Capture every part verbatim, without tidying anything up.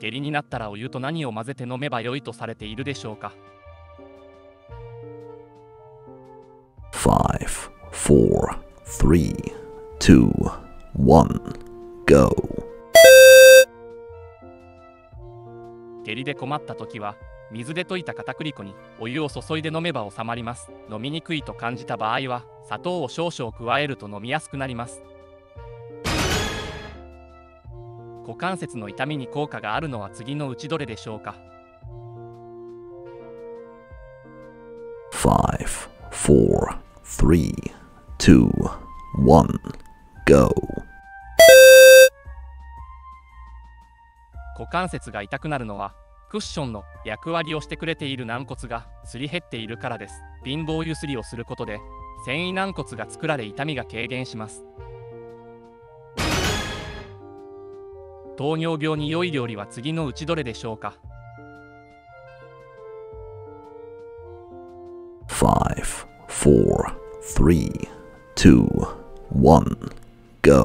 下痢になったらお湯と何を混ぜて飲めばよいとされているでしょうか。 Five, four, three, two, one, go. 下痢で困った時は水で溶いた片栗粉にお湯を注いで飲めば収まります。飲みにくいと感じた場合は砂糖を少々加えると飲みやすくなります。股関節の痛みに効果があるのは次のうちどれでしょうか。 Five, four, three, two, one, go. 股関節が痛くなるのはクッションの役割をしてくれている軟骨がすり減っているからです。貧乏ゆすりをすることで繊維軟骨が作られ痛みが軽減します。糖尿病に良い料理は次のうちどれでしょうか。 Five, four, three, two, one, go.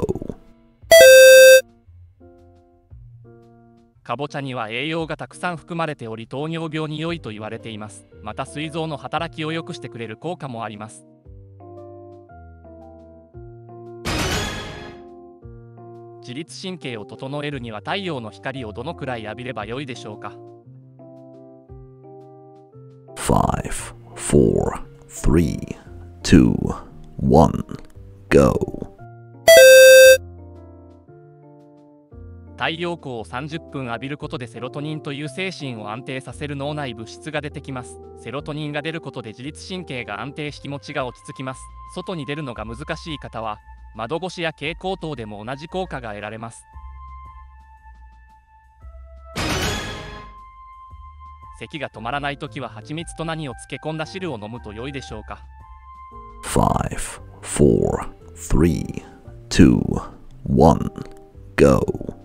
かぼちゃには栄養がたくさん含まれており糖尿病に良いと言われています。また膵臓の働きを良くしてくれる効果もあります。自律神経を整えるには太陽の光をどのくらい浴びればよいでしょうか。 Five, four, three, two, one, go. 太陽光をさんじゅっぷん浴びることでセロトニンという精神を安定させる脳内物質が出てきます。セロトニンが出ることで自律神経が安定し気持ちが落ち着きます。外に出るのが難しい方は窓越しや蛍光灯でも同じ効果が得られます。咳が止まらないときは蜂蜜と何を漬け込んだ汁を飲むと良いでしょうか。 Five, four, three, two, one, go.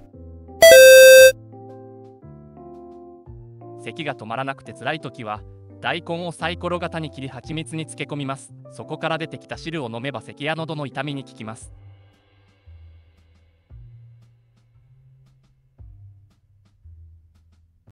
咳が止まらなくて辛いときは大根をサイコロ型に切り蜂蜜に漬け込みます。そこから出てきた汁を飲めば咳や喉の痛みに効きます。